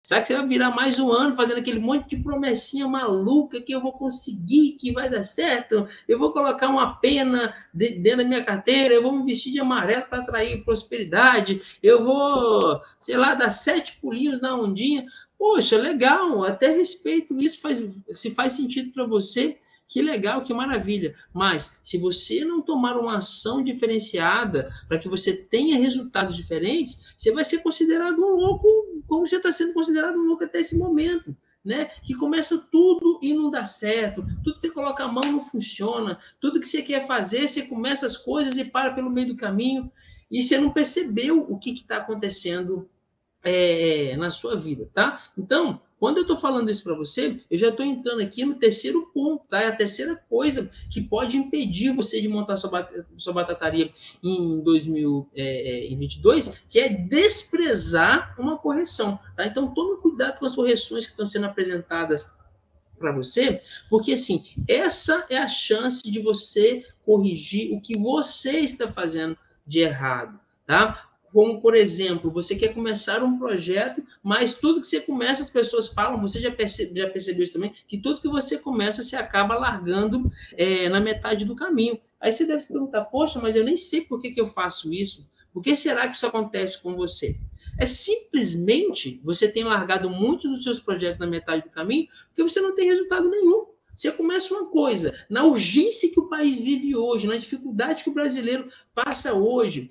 Será que você vai virar mais um ano fazendo aquele monte de promessinha maluca que eu vou conseguir, que vai dar certo? Eu vou colocar uma pena dentro da minha carteira, eu vou me vestir de amarelo para atrair prosperidade, eu vou, sei lá, dar 7 pulinhos na ondinha. Poxa, legal, até respeito isso, se faz sentido para você, que legal, que maravilha. Mas se você não tomar uma ação diferenciada para que você tenha resultados diferentes, você vai ser considerado um louco, como você está sendo considerado um louco até esse momento. Né? Que começa tudo e não dá certo, tudo que você coloca a mão não funciona, tudo que você quer fazer, você começa as coisas e para pelo meio do caminho, e você não percebeu o que está acontecendo na sua vida, tá? Então, quando eu estou falando isso para você, eu já estou entrando aqui no terceiro ponto, tá? É a terceira coisa que pode impedir você de montar sua batataria em 2022, que é desprezar uma correção, tá? Então, tome cuidado com as correções que estão sendo apresentadas para você, porque assim, essa é a chance de você corrigir o que você está fazendo de errado, tá? Como, por exemplo, você quer começar um projeto, mas tudo que você começa, as pessoas falam, você já percebeu isso também, que tudo que você começa, você acaba largando na metade do caminho. Aí você deve se perguntar, poxa, mas eu nem sei por que eu faço isso. Por que será que isso acontece com você? É simplesmente você tem largado muitos dos seus projetos na metade do caminho porque você não tem resultado nenhum. Você começa uma coisa, na urgência que o país vive hoje, na dificuldade que o brasileiro passa hoje,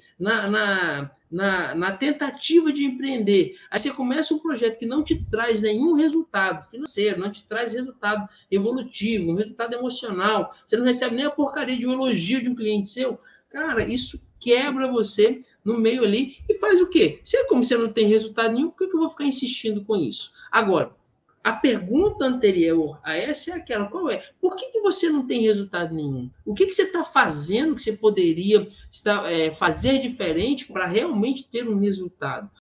na tentativa de empreender. Aí você começa um projeto que não te traz nenhum resultado financeiro, não te traz resultado evolutivo, um resultado emocional. Você não recebe nem a porcaria de um elogio de um cliente seu. Cara, isso quebra você no meio ali e faz o quê? Como você não tem resultado nenhum, por que eu vou ficar insistindo com isso? Agora, a pergunta anterior a essa é aquela, qual é? Por que você não tem resultado nenhum? O que você está fazendo que você poderia fazer diferente para realmente ter um resultado?